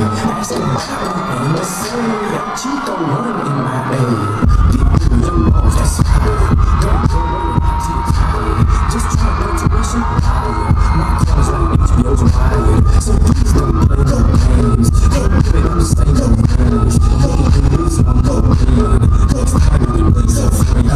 Ask about and they say that you don't run in my A. Get through your balls, that's right. Don't go away until you're tired. Just try to go tuition higher. My clothes like HBO's wired, so please don't play no games. Don't give it up, say no names. Make it do this one go in. Next time you can be so free.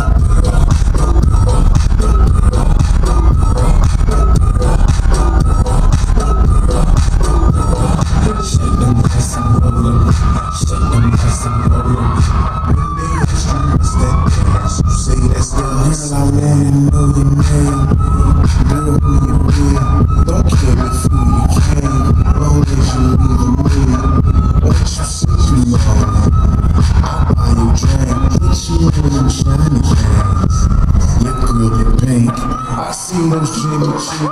I see those Jimmy Choo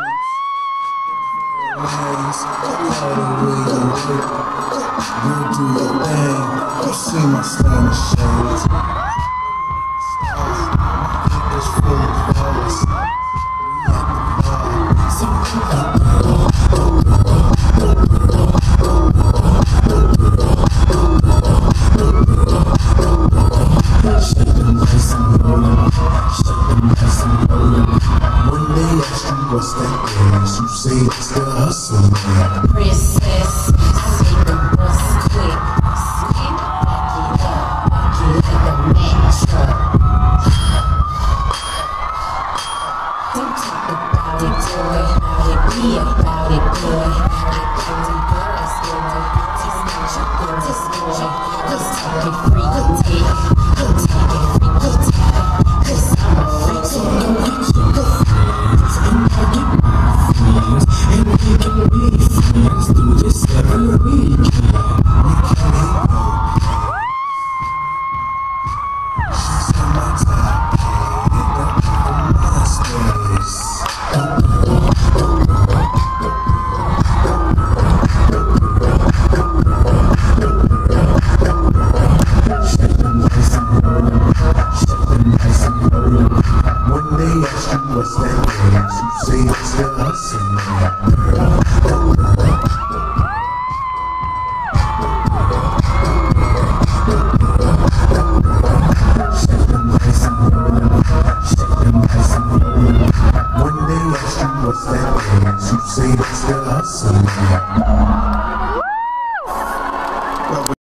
lines, all the way you look. You do your thing, you see my stylish shades. It's full of flowers. What's that dance? You say it's the hustle, man. Princess, I make the bus quick. Skip, back it like a metro. Don't talk about it, boy. How it be about it, boy. I got the girls, boy. Just not your girl, this boy. Let's take it free, go take it. Go take it free, go take it. 'Cause I'm a freak, so go get your girlfriends. And I get my friends. And we can be friends. Do this every weekend. She's on my top, and my space. When they ask you what's that dance, you say it's the hustle, man. When they ask you what's that dance, you say it's the hustle, man.